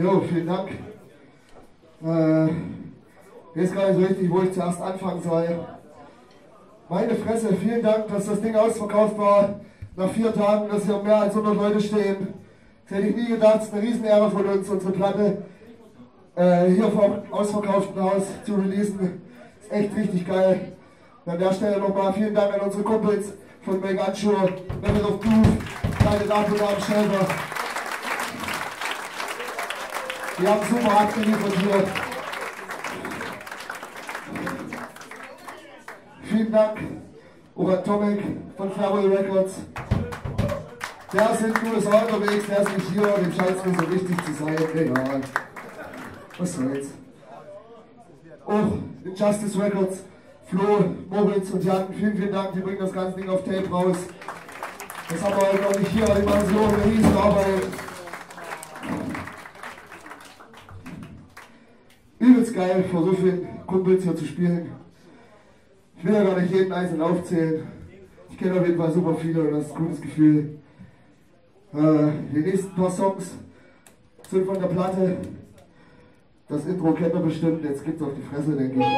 Jo, vielen Dank. Ich weiß gar nicht so richtig, wo ich zuerst anfangen soll. Meine Fresse, vielen Dank, dass das Ding ausverkauft war. Nach 4 Tagen, dass hier mehr als 100 Leute stehen. Das hätte ich nie gedacht, es ist eine Riesenehre von uns, unsere Platte hier vom ausverkauften Haus zu releasen. Ist echt richtig geil. Und an der Stelle nochmal vielen Dank an unsere Kumpels von Make Unsure, Level of Groove, kleine Damen und Schelber. Die haben super abgeliefert hier. Vielen Dank auch an Tomek von Flowey Records. Der ist in den USA unterwegs, der ist nicht hier, dem scheint es mir so wichtig zu sein. Egal. Was soll's. Auch in Justice Records, Flo, Moritz und Jan, vielen Dank, die bringen das ganze Ding auf Tape raus. Das haben wir heute noch nicht hier, die machen so eine Riesenarbeit. Übelst geil, vor so vielen Kumpels hier zu spielen. Ich will ja gar nicht jeden einzeln aufzählen. Ich kenne auf jeden Fall super viele und das ist ein gutes Gefühl. Die nächsten paar Songs sind von der Platte. Das Intro kennt ihr bestimmt, jetzt gibt's auf die Fresse, denke ich.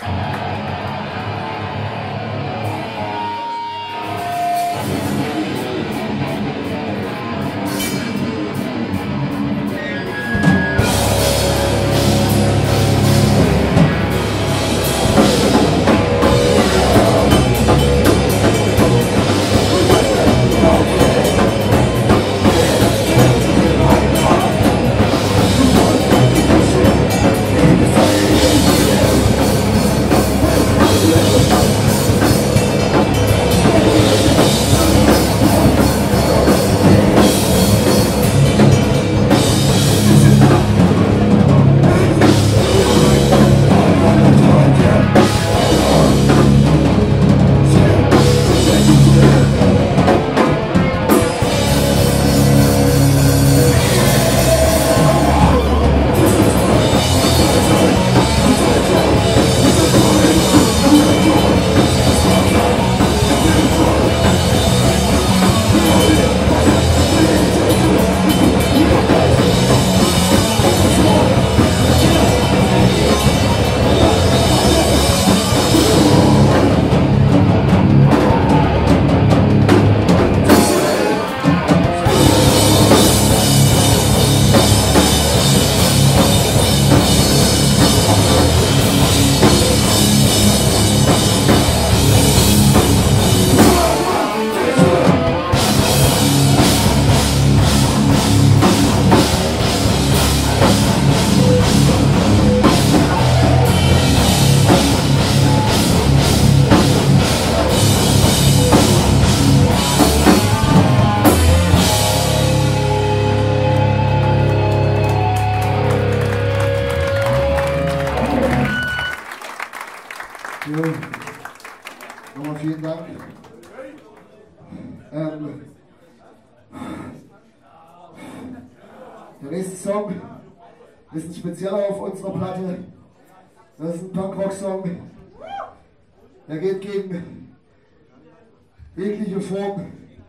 Nochmal vielen Dank. Der nächste Song ist ein spezieller auf unserer Platte. Das ist ein Punkrock-Song. Der geht gegen jegliche Form.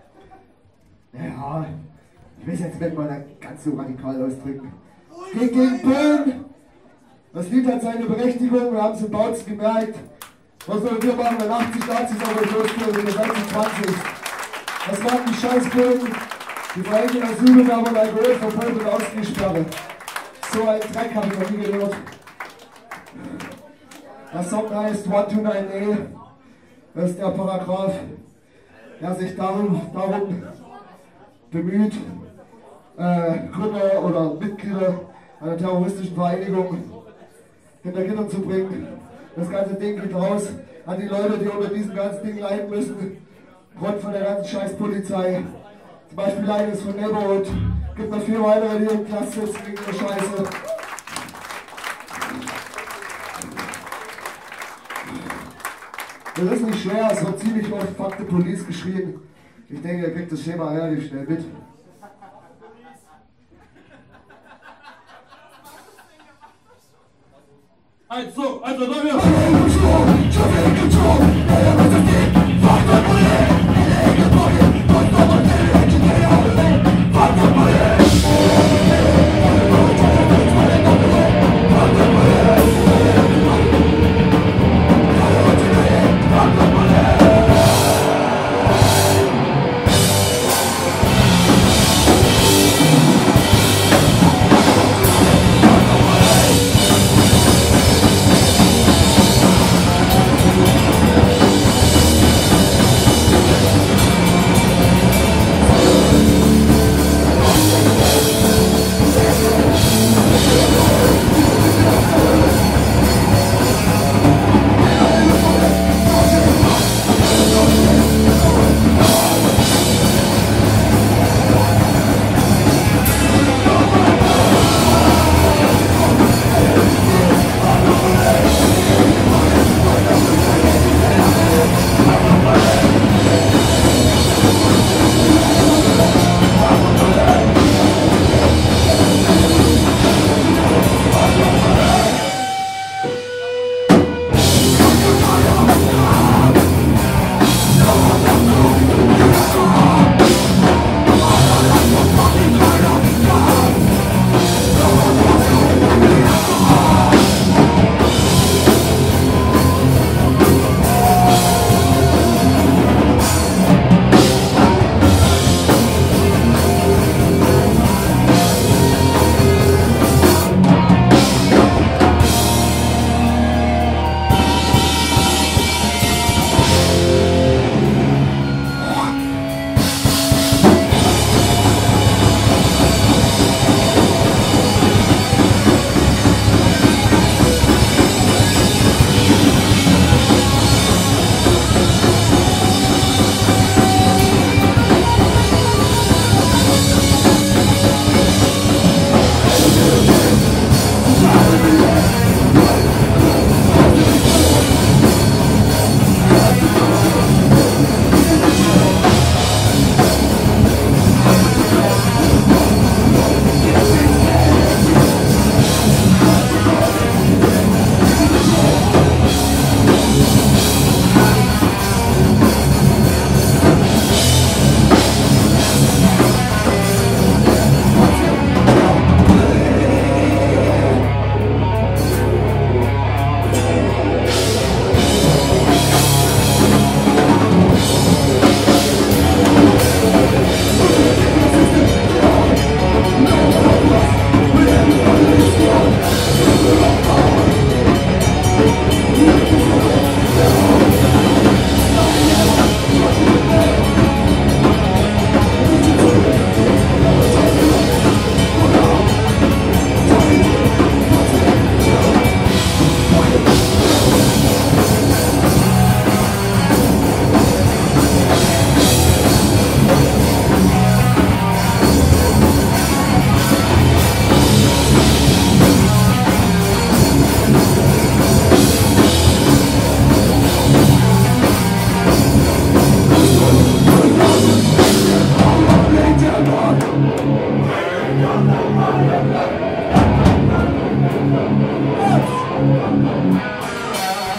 Ja, ich will es jetzt nicht mal ganz so radikal ausdrücken. Es geht gegen Böen. Das Lied hat seine Berechtigung, wir haben es in Bautzen gemerkt. Was sollen wir machen, wenn 80 Nazis auf euch losgehen und ihr seid 20? Was machen die Scheißböen? Die verhängen Asylbewerber und Alkoholverbot und Ausgehsperre. So ein Dreck habe ich noch nie gehört. Der Song heißt 129A. Das ist der Paragraph, der sich darum bemüht, Gründer oder Mitglieder einer terroristischen Vereinigung hinter Gittern zu bringen. Das ganze Ding geht raus an die Leute, die unter diesem ganzen Ding leiden müssen. Grund von der ganzen Scheißpolizei. Zum Beispiel eines von Neighborhood. Gibt noch 4 weitere, die im Knast sitzen wegen der Scheiße. Das ist nicht schwer, es wird ziemlich oft Fuck the Police geschrien. Ich denke, ihr kriegt das Schema relativ schnell mit. Also, da wir.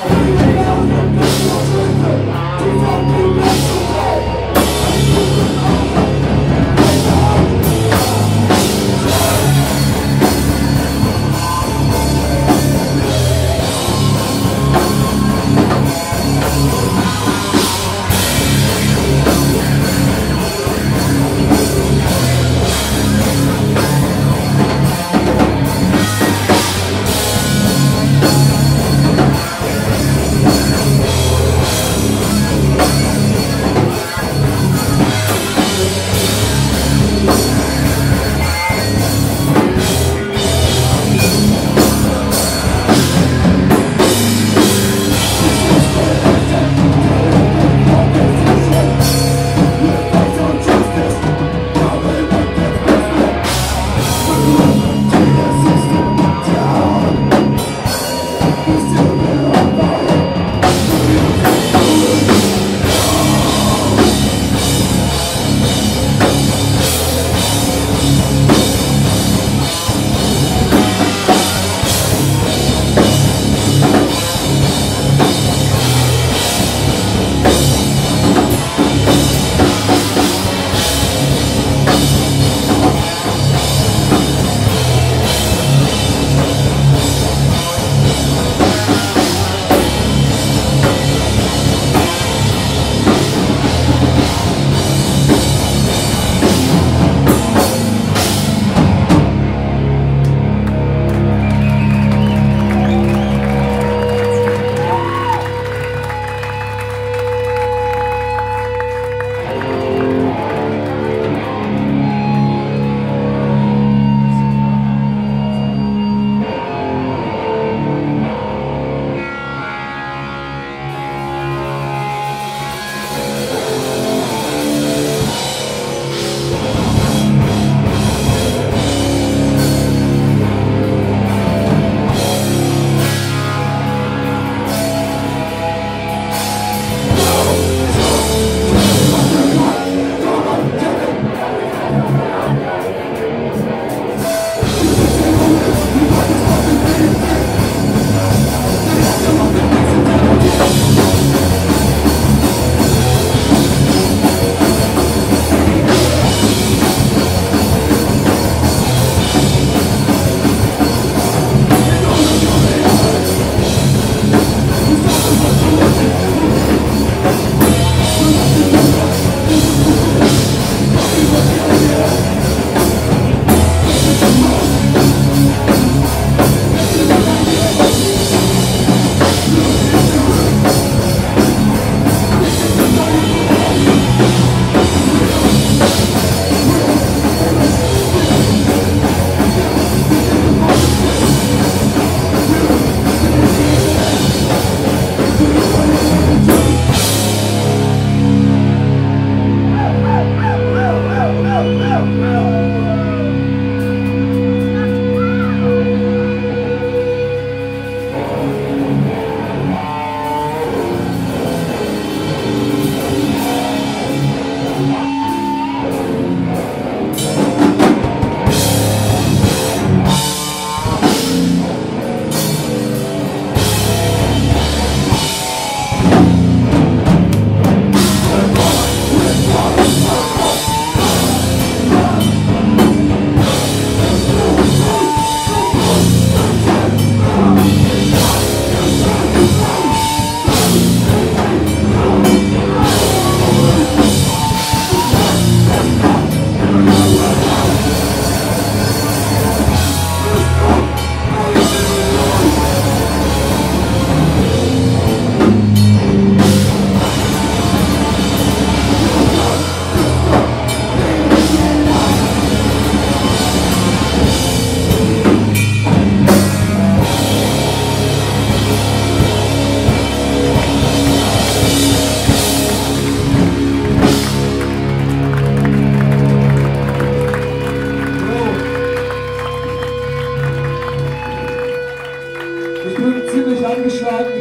angeschlagen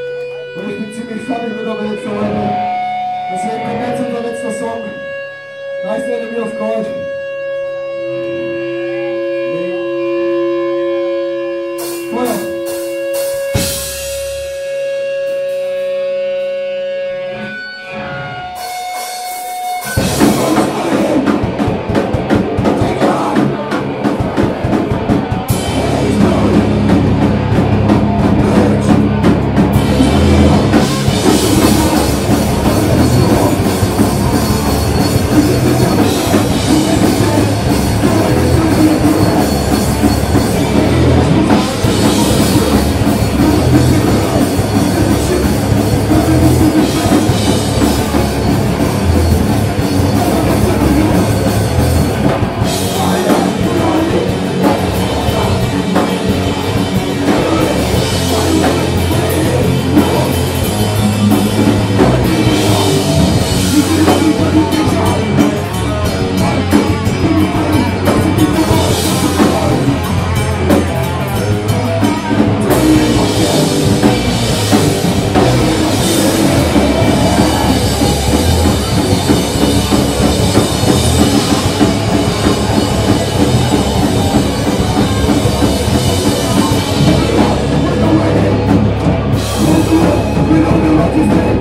und ich bin ziemlich fertig mit der Welt für heute. Deswegen kommt jetzt unser letzter Song. Nice Enemy of God. Feuer! Fuck is that?